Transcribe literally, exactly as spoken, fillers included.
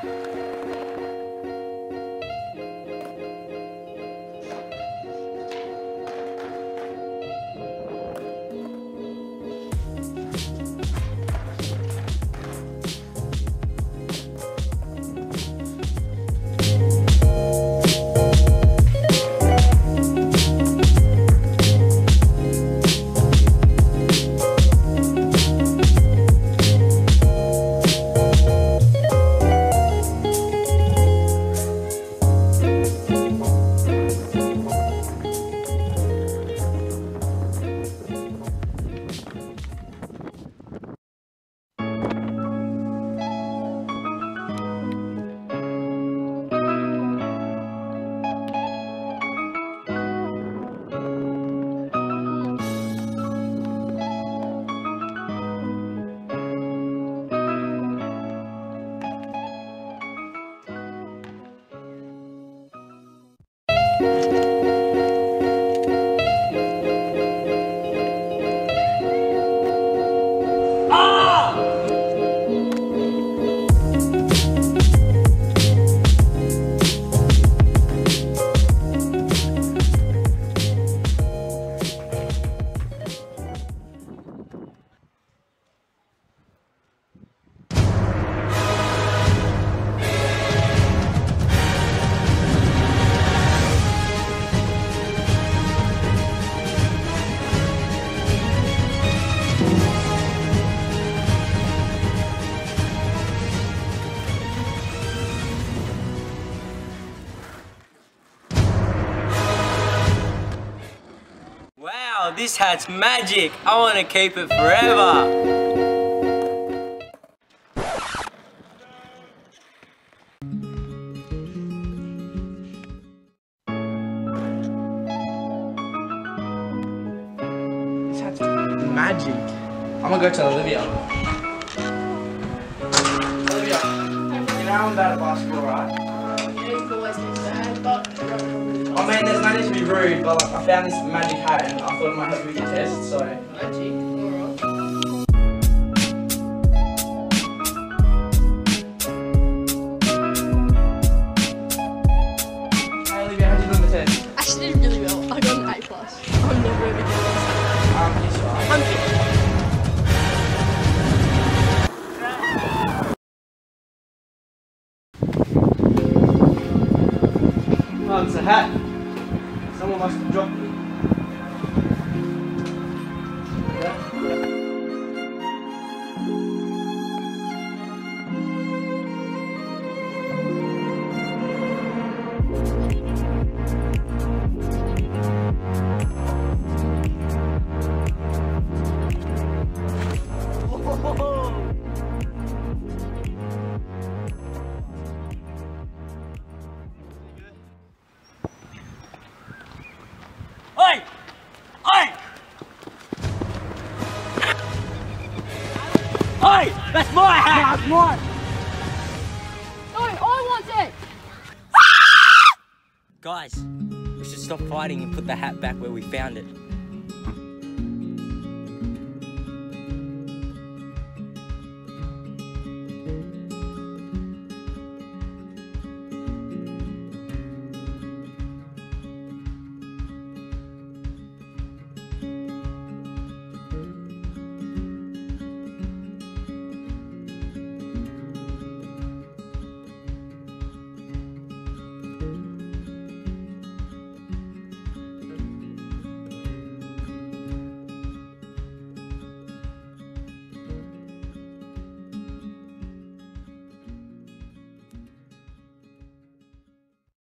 Wow, this hat's magic. I want to keep it forever. This hat's magic. I'm gonna go to Olivia. Olivia, you know I'm bad at basketball, right? Yeah, you've always been bad, but Oh man, there's no need to be rude, but like, I found this magic hat and I thought it might help you with your test, so... Magic, alright. Hey Olivia, how'd you do on the test? I actually did really well. I got an A plus. I'm never ever doing this. Um, you sure? I'm kidding. Oh, it's a hat. Someone must have dropped it. Yeah. Oi! Oi! Oi! That's my hat! That's mine! No, I want it! Guys, we should stop fighting and put the hat back where we found it.